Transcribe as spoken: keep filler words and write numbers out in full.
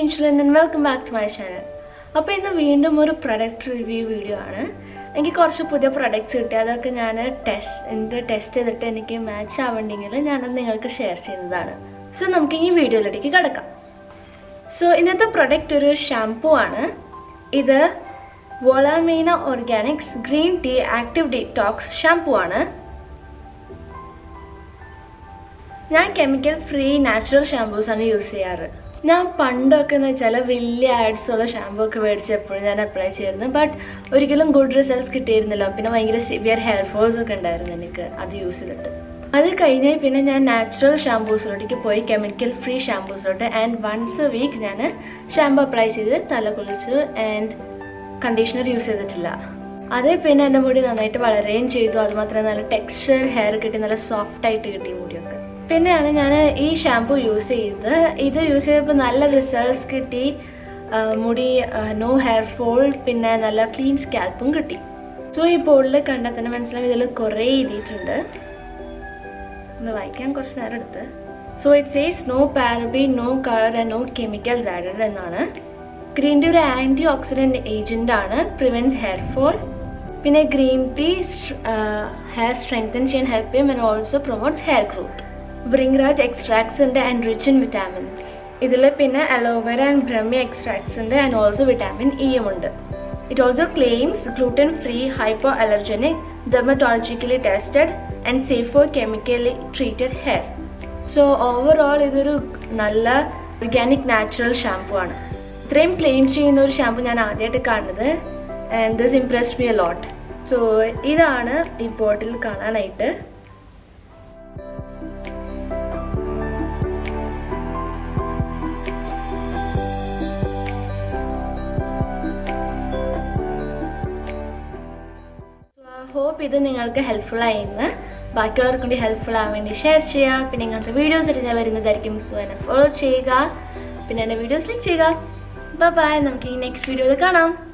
Angelin and welcome back to my channel. അപ്പോൾ ഇന്ന് വീണ്ടും ഒരു പ്രൊഡക്റ്റ് റിവ്യൂ വീഡിയോ ആണ്. എനിക്ക് കുറച്ച് പുതിയ പ്രൊഡക്ട്സ് കിട്ടി. അതൊക്കെ ഞാൻ ടെസ്റ്റ് എൻ്റെ ടെസ്റ്റ് ചെയ്തിട്ട് എനിക്ക് മാച്ച് ആവണ്ടെങ്കിൽ ഞാനത് നിങ്ങൾക്ക് ഷെയർ ചെയ്യുന്നതാണ്. സോ നമുക്ക് ഈ വീഡിയോയിലേക്ക് കിടക്കാം. സോ ഇന്നത്തെ പ്രൊഡക്റ്റ് ഒരു ഷാംപൂ ആണ്. ഇത് Volamena Organics Green Tea Active Detox shampoo ആണ്. ഞാൻ കെമിക്കൽ ഫ്രീ നാച്ചുറൽ ഷാംപൂസ് ആണ് യൂസ് ചെയ്യാറ്. ഞാൻ പണ്ടൊക്കെ എന്ന് വെച്ചാൽ വലിയ ആഡ്സ് ഉള്ള ഷാമ്പൂ ഒക്കെ മേടിച്ചപ്പോഴും ഞാൻ അപ്ലൈ ചെയ്തിരുന്നു. ബട്ട് ഒരിക്കലും ഗുഡ് റിസൾട്ട്സ് കിട്ടിയിരുന്നില്ല. പിന്നെ ഭയങ്കര സിവിയർ ഹെയർ ഫോൾസ് ഒക്കെ ഉണ്ടായിരുന്നു എനിക്ക് അത് യൂസ് ചെയ്തിട്ട്. അത് കഴിഞ്ഞ് പിന്നെ ഞാൻ നാച്ചുറൽ ഷാംപൂസിലോട്ടേക്ക് പോയി, കെമിക്കൽ ഫ്രീ ഷാംപൂസിലോട്ട്. ആൻഡ് വൺസ് എ വീക്ക് ഞാൻ ഷാമ്പൂ അപ്ലൈ ചെയ്ത് തല കുളിച്ചു. ആൻഡ് കണ്ടീഷണർ യൂസ് ചെയ്തിട്ടില്ല. അതേ പിന്നെ എൻ്റെ മുടി നന്നായിട്ട് വളരുകയും ചെയ്തു. അതുമാത്രമേ നല്ല ടെക്സ്ചർ ഹെയർ കിട്ടി, നല്ല സോഫ്റ്റ് ആയിട്ട് കിട്ടി മുടിയൊക്കെ. പിന്നെയാണ് ഞാൻ ഈ ഷാംപൂ യൂസ് ചെയ്തത്. ഇത് യൂസ് ചെയ്തപ്പോൾ നല്ല റിസൾട്ട്സ് കിട്ടി. മുടി നോ ഹെയർ ഫോൾ, പിന്നെ നല്ല ക്ലീൻ സ്കാൽപ്പും കിട്ടി. സോ ഈ ബോർഡിൽ കണ്ടാൽ തന്നെ മനസ്സിലാവും ഇതിൽ കുറേ എഴുതിയിട്ടുണ്ട്. ഒന്ന് വായിക്കാൻ കുറച്ച് നേരം എടുത്ത്. So it says no paraben, no colour and no chemicals added എന്നാണ്. ഗ്രീൻ ടീ ഒരു ആൻറ്റി ഓക്സിഡൻറ്റ് ഏജൻ്റ് ആണ്, പ്രിവെൻറ്റ്സ് ഹെയർ ഫോൾ. പിന്നെ ഗ്രീൻ ടീ ഹെയർ സ്ട്രെങ്തൻ ചെയ്യാൻ ഹെൽപ്പ് ചെയ്യും and also promotes hair growth. Bringraj extracts ഉണ്ട് and rich in vitamins. ഇതിൽ പിന്നെ aloe vera and brahmi extracts ഉണ്ട് ആൻഡ് ഓൾസോ വിറ്റാമിൻ ഇ ഉണ്ട്. It also claims gluten free, hypoallergenic, dermatologically tested and safe four chemically treated hair. So overall ഇതൊരു നല്ല organic natural shampoo ആണ്. ഇത്രയും claim ചെയ്യുന്ന ഒരു ഷാംപൂ ഞാൻ ആദ്യമായിട്ട് കാണുന്നത്. And this impressed me a lot. So ഇതാണ് ഈ ബോട്ടിൽ കാണാനായിട്ട്. ഹോപ്പ് ഇത് നിങ്ങൾക്ക് ഹെൽപ്ഫുൾ ആയെന്ന്. ബാക്കിയുള്ളവർക്ക് വേണ്ടി ഹെൽപ്ഫുൾ ആവാൻ വേണ്ടി ഷെയർ ചെയ്യുക. പിന്നെ ഇങ്ങനത്തെ വീഡിയോസ് ആയിട്ട് ഞാൻ വരുന്നതായിരിക്കും. സോ എന്നെ ഫോളോ ചെയ്യുക, പിന്നെ എൻ്റെ വീഡിയോസ് ലൈക്ക് ചെയ്യുക. Bye bye. നമുക്ക് ഈ നെക്സ്റ്റ് വീഡിയോയിൽ കാണാം.